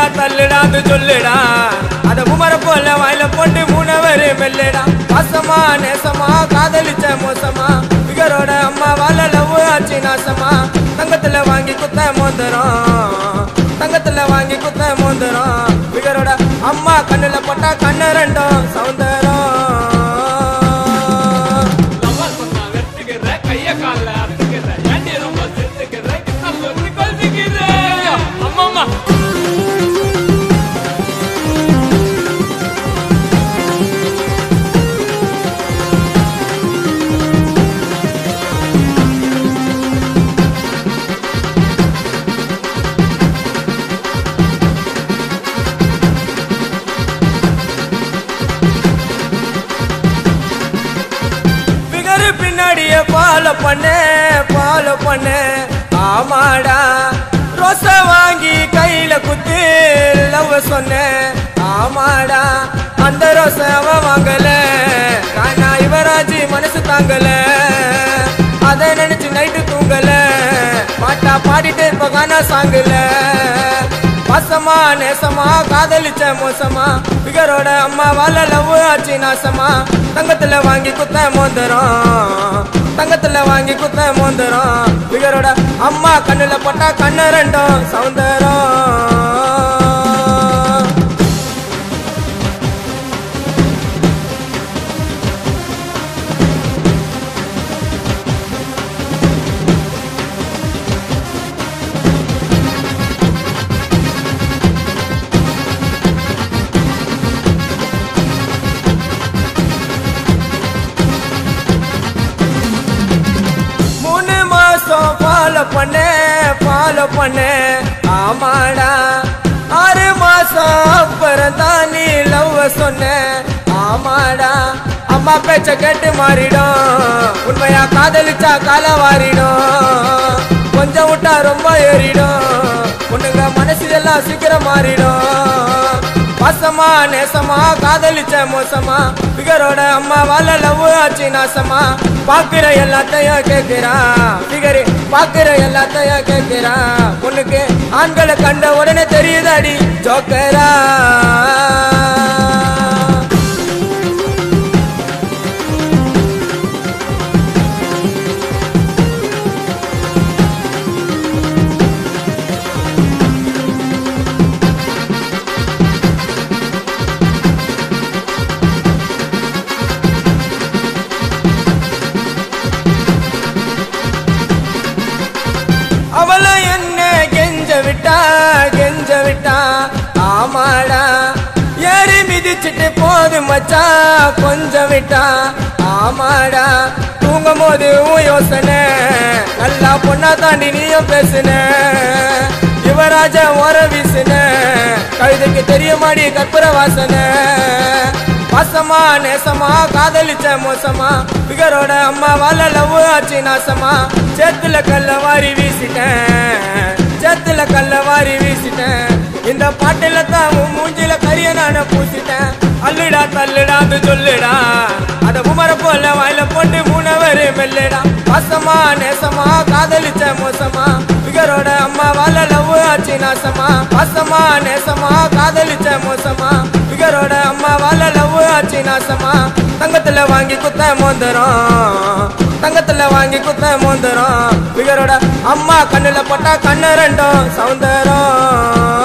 அல்லுடா தள்ளுடா அது சொல்லுடா அத குமர போல வாயில போட்டு மூணவரு மெல்லுடா பாசமா நேசமா காதலிச்ச மோசமா பிகரோட அம்மா வாழ லவ் ஆச்சு நாசமா தங்கத்துல வாங்கி குத்த மோந்தரம் தங்கத்துல வாங்கி குத்த மோந்தரம் பிகரோட அம்மா கண்ணுல பட்டா கண்ணு ரெண்டும் சௌந்தரம் பின்னாடியே ஃபாலோ பண்ணு ஆமாடா ரோச வாங்கி கையில குத்து லவ் சொன்னேன் ஆமாடா அந்த ரோச அவ வாங்கல கானா யுவராஜ் மனசு தாங்கல அதை நினைச்சு நைட்டு தூங்கல பாட்டா பாடிட்டு இருப்ப கானா சாங்கல பாசமா நேசமா காதலிச்ச மோசமா பிகரோட அம்மா வாழ லவ் ஆச்சு நாசமா தங்கத்துல வாங்கி குத்த மோந்தரம் தங்கத்துல வாங்கி குத்த மோந்தரம் பிகரோட அம்மா கண்ணுல பட்டா கண்ணு ரெண்டும் சௌந்தரம் ஃபாலோ பண்ணு ஆமாடா 6 மாசம் அப்புறம் தான் நீ லவ் சொன்ன ஆமாடா அம்மா பேச்ச கேட்டு மாறிடும் உண்மையா காதலிச்சா கால வாரிடும் கொஞ்சம் விட்டா ரொம்ப ஏறிடும் பொண்ணுங்க மனசு எல்லாம் சீக்கிரம் மாறிடும் பாசமா நேசமா காதலிச்ச மோசமா பிகரோட அம்மா வாழ லவ் ஆச்சு நாசமா பாக்குற எல்லாத்தையும் கேட்கிறா பிகரு பாக்குற எல்லாத்தையும் கேட்கிறா பொண்ணுக்கு ஆண்களை கண்ட உடனே தெரியுதாடி ஜோக்கரா அவளை என்ன கெஞ்ச விட்டா ஆமாடா ஏறி மிதிச்சிட்டு போது மச்சா கொஞ்சம் விட்டா ஆமாடா தூங்கும் போது யோசனை நல்லா பொண்ணா தாண்டி நீயும் பேசுன யுவராஜ ஓர வீசுன கழுதைக்கு தெரியுமாடி கற்பூர வாசனை பாசமா நேசமா காதலிச்ச மோசமா பிகரோட அம்மா வாழ லவ் ஆச்சு நாசமா சேத்துல கல்ல வாரி வீசிட்டேன் இந்த பாட்டில தான் மூஞ்சில கரிய நான பூசிட்டேன் அல்லுடா தள்ளுடா அது சொல்லுடா அத குமர போல வாயில போட்டு மூணவரு மெல்லுடா பாசமா நேசமா காதலிச்ச மோசமா பிகரோட அம்மா வாழ லவ் ஆச்சு நாசமா பாசமா நேசமா காதலிச்ச மோசமா பிகரோட அம்மா வாழ லவ் ஆச்சு நாசமா தங்கத்துல வாங்கி குத்த மோந்தரம் தங்கத்துல வாங்கி குத்த மோந்தரம் பிகரோட அம்மா கண்ணுல பட்டா கண்ணு ரெண்டும் சௌந்தரம்